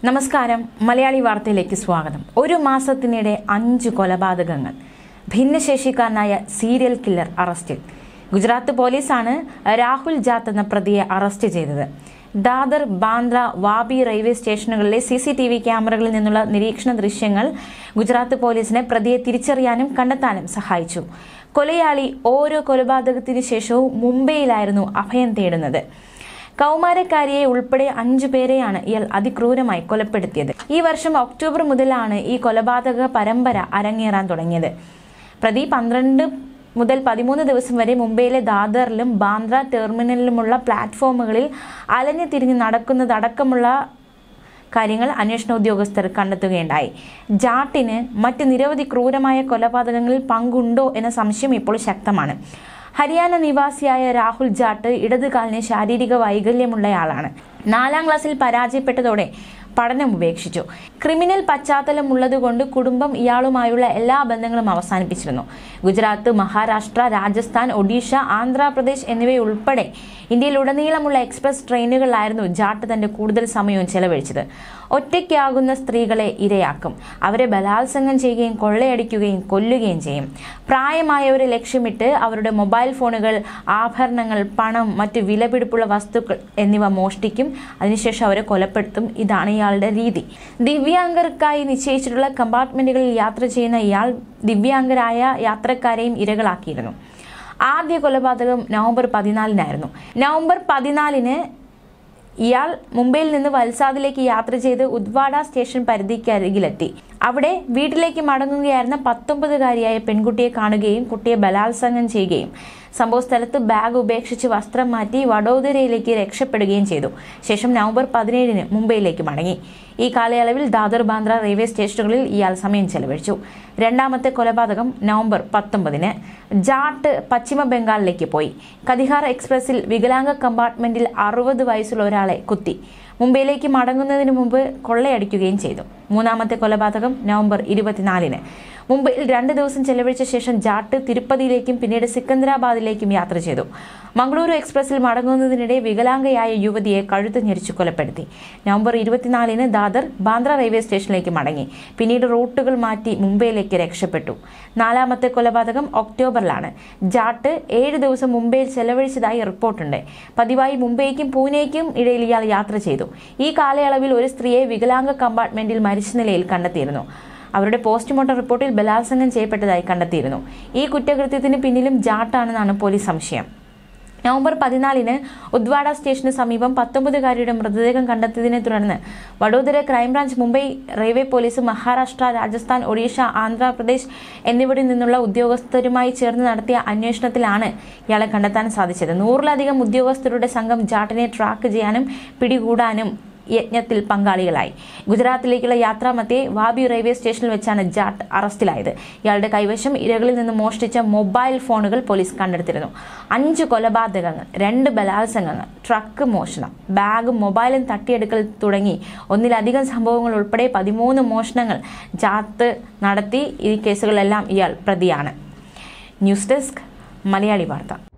നമസ്കാരം. മലയാളി വാർത്തയിലേക്ക് സ്വാഗതം. ഒരു മാസത്തിനിടെ 5 കൊലപാതകങ്ങൾ. ഭിന്നശേഷിക്കാരനായ സീരിയൽ കില്ലർ അറസ്റ്റിൽ. ഗുജറാത്ത് പോലീസാണ് രാഹുൽ ജാട്ട് എന്ന പ്രതിയെ അറസ്റ്റ് ചെയ്തത്. ദാദർ, ബാന്ദ്ര, വാപി റെയിൽവേ സ്റ്റേഷനുകളിലെ CCTV ക്യാമറകളിൽ നിന്നുള്ള നിരീക്ഷണ ദൃശ്യങ്ങൾ ഗുജറാത്ത് പോലീസിനെ പ്രതിയെ തിരിച്ചറിയാനും കണ്ടെത്താനും സഹായിച്ചു. കൊലയാളി ഓരോ കൊലപാതകത്തിനു ശേഷവും മുംബൈയിലായിരുന്നു അഭയം തേടുന്നത്. കൗമാരക്കാരിയെ ഉൾപ്പെടെ 5 പേരെയാണ് ഇയാൾ അതിക്രൂരമായി കൊലപ്പെടുത്തിയത്. ഈ വർഷം ഒക്ടോബർ മുതലാണ് ഈ കൊലപാതക പരമ്പര അരങ്ങേറാൻ തുടങ്ങിയത്. പ്രതി 12 മുതൽ 13 ദിവസം വരെ മുംബൈയിലെ ദാദറിലും ബാന്ദ്ര ടെർമിനലിലുമുള്ള പ്ലാറ്റ്ഫോമുകളിൽ അലഞ്ഞു തിരിഞ്ഞ് നടക്കുന്നതടക്കമുള്ള കാര്യങ്ങൾ അന്വേഷണ ഉദ്യോഗസ്ഥർ കണ്ടെത്തുകയുണ്ടായി. ജാട്ടിന് മറ്റ് നിരവധി ക്രൂരമായ കൊലപാതകങ്ങളിൽ പങ്കുണ്ടോ എന്ന സംശയം ഇപ്പോൾ ശക്തമാണ്. ഹരിയാന നിവാസിയായ രാഹുൽ ജാട്ട് ഇടതുകാലിന് ശാരീരിക വൈകല്യമുള്ളയാളാണ്. 4ാം ക്ലാസ്സിൽ പരാജയപ്പെട്ടതോടെ പഠനം ഉപേക്ഷിച്ചു. ക്രിമിനൽ പശ്ചാത്തലം ഉള്ളതുകൊണ്ട് കുടുംബം ഇയാളുമായുള്ള എല്ലാ ബന്ധങ്ങളും അവസാനിപ്പിച്ചിരുന്നു. ഗുജറാത്ത്, മഹാരാഷ്ട്ര, രാജസ്ഥാൻ, ഒഡീഷ, ആന്ധ്രാപ്രദേശ് എന്നിവയുൾപ്പെടെ ഇന്ത്യയിലുടനീളമുള്ള എക്സ്പ്രസ് ട്രെയിനുകളിലായിരുന്നു ജാട്ട് തന്റെ കൂടുതൽ സമയവും ചെലവഴിച്ചത്. ഒറ്റയ്ക്കാകുന്ന സ്ത്രീകളെ ഇരയാക്കും. അവരെ ബലാത്സംഗം ചെയ്യുകയും കൊള്ളയടിക്കുകയും കൊല്ലുകയും ചെയ്യും. പ്രായമായവരെ ലക്ഷ്യമിട്ട് അവരുടെ മൊബൈൽ ഫോണുകൾ, ആഭരണങ്ങൾ, പണം, മറ്റ് വിലപിടിപ്പുള്ള വസ്തുക്കൾ എന്നിവ മോഷ്ടിക്കും. അതിനുശേഷം അവരെ കൊലപ്പെടുത്തും. ഇതാണ് ഇയാളുടെ രീതി. ദിവ്യാംഗർക്കായി നിശ്ചയിച്ചിട്ടുള്ള കമ്പാർട്ട്മെന്റുകളിൽ യാത്ര ചെയ്യുന്ന ഇയാൾ ദിവ്യാംഗരായ യാത്രക്കാരെയും ഇരകളാക്കിയിരുന്നു. ആദ്യ കൊലപാതകം നവംബർ 14-നായിരുന്നു. നവംബർ 14-ന് ഇയാൾ മുംബൈയിൽ നിന്ന് വൽസാദിലേക്ക് യാത്ര ചെയ്ത് ഉദ്വാഡ സ്റ്റേഷൻ പരിധിക്കരികിലെത്തി. അവിടെ വീട്ടിലേക്ക് മടങ്ങുകയായിരുന്ന 19-കാരിയായ പെൺകുട്ടിയെ കാണുകയും കുട്ടിയെ ബലാത്സംഗം ചെയ്യുകയും സംഭവസ്ഥലത്ത് ബാഗ് ഉപേക്ഷിച്ച് വസ്ത്രം മാറ്റി വഡോദരയിലേക്ക് രക്ഷപ്പെടുകയും ചെയ്തു. ശേഷം നവംബർ 17-ന് മുംബൈയിലേക്ക് മടങ്ങി. ഈ കാലയളവിൽ ദാദർ, ബാന്ദ്ര റെയിൽവേ സ്റ്റേഷനുകളിൽ ഇയാൾ സമയം ചെലവഴിച്ചു. 2ാമത്തെ കൊലപാതകം നവംബർ 19-ന്. ജാട്ട് പശ്ചിമ ബംഗാളിലേക്ക് പോയി. കതിഹാർ എക്സ്പ്രസിൽ വികലാംഗ കമ്പാർട്ട്മെന്റിൽ 60 വയസ്സുള്ള ഒരാളെ കുത്തി. മുംബൈയിലേക്ക് മടങ്ങുന്നതിന് മുമ്പ് കൊള്ളയടിക്കുകയും ചെയ്തു. 3ാമത്തെ കൊലപാതകം നവംബർ 24-ന്. മുംബൈയിൽ 2 ദിവസം ചെലവഴിച്ച ശേഷം ജാട്ട് തിരുപ്പതിയിലേക്കും പിന്നീട് സിക്കന്ദരാബാദിലേക്കും യാത്ര ചെയ്തു. മംഗളൂരു എക്സ്പ്രസിൽ മടങ്ങുന്നതിനിടെ വികലാംഗയായ യുവതിയെ കഴുത്ത് ഞെരിച്ചു കൊലപ്പെടുത്തി. നവംബർ 24-ന് ദാദർ, ബാന്ദ്ര റെയിൽവേ സ്റ്റേഷനിലേക്ക് മടങ്ങി. പിന്നീട് റൂട്ടുകൾ മാറ്റി മുംബൈയിലേക്ക് രക്ഷപ്പെട്ടു. 4ാമത്തെ കൊലപാതകം ഒക്ടോബറിലാണ്. ജാട്ട് 7 ദിവസം മുംബൈയിൽ ചെലവഴിച്ചതായി റിപ്പോർട്ടുണ്ട്. പതിവായി മുംബൈക്കും പൂനെയ്ക്കും ഇടയിൽ ഇയാൾ യാത്ര ചെയ്തു. ഈ കാലയളവിൽ ഒരു സ്ത്രീയെ വികലാംഗ കമ്പാർട്ട്മെന്റിൽ മരിച്ച നിലയിൽ കണ്ടെത്തിയിരുന്നു. അവരുടെ പോസ്റ്റ്മോർട്ടം റിപ്പോർട്ടിൽ ബലാത്സംഗം ചെയ്യപ്പെട്ടതായി കണ്ടെത്തിയിരുന്നു. ഈ കുറ്റകൃത്യത്തിന് പിന്നിലും ജാട്ടാണെന്നാണ് പോലീസ് സംശയം. നവംബർ 14-ന് ഉദ്വാഡ സ്റ്റേഷന് സമീപം 19-കാരിയുടെ മൃതദേഹം കണ്ടെത്തിയതിനെ തുടർന്ന് Vadodara crime branch, Mumbai railway police, Maharashtra, Rajasthan, Odisha, Andhra Pradesh എന്നിവിടങ്ങളിൽ നിന്നുള്ള ഉദ്യോഗസ്ഥരുമായി ചേർന്ന് നടത്തിയ അന്വേഷണത്തിലാണ് ഇയാളെ കണ്ടെത്താൻ സാധിച്ചത്. 100-ലധികം ഉദ്യോഗസ്ഥരുടെ സംഘം ജാട്ടിനെ ട്രാക്ക് ചെയ്യാനും പിടികൂടാനും യജ്ഞത്തിൽ പങ്കാളികളായി. ഗുജറാത്തിലേക്കുള്ള യാത്രാമധ്യേ വാബി റെയിൽവേ സ്റ്റേഷനിൽ വെച്ചാണ് ജാട്ട് അറസ്റ്റിലായത്. ഇയാളുടെ കൈവശം ഇരകളിൽ നിന്ന് മോഷ്ടിച്ച മൊബൈൽ ഫോണുകൾ പോലീസ് കണ്ടെടുത്തിരുന്നു. 5 കൊലപാതകങ്ങൾ, 2 ബലാത്സംഗങ്ങൾ, ട്രക്ക് മോഷണം, ബാഗും മൊബൈലും തട്ടിയെടുക്കൽ തുടങ്ങി ഒന്നിലധികം സംഭവങ്ങൾ ഉൾപ്പെടെ 13 മോഷണങ്ങൾ ജാട്ട് നടത്തി. ഈ കേസുകളിലെല്ലാം ഇയാൾ പ്രതിയാണ്. ന്യൂസ് ഡെസ്ക്, മലയാളി വാർത്ത.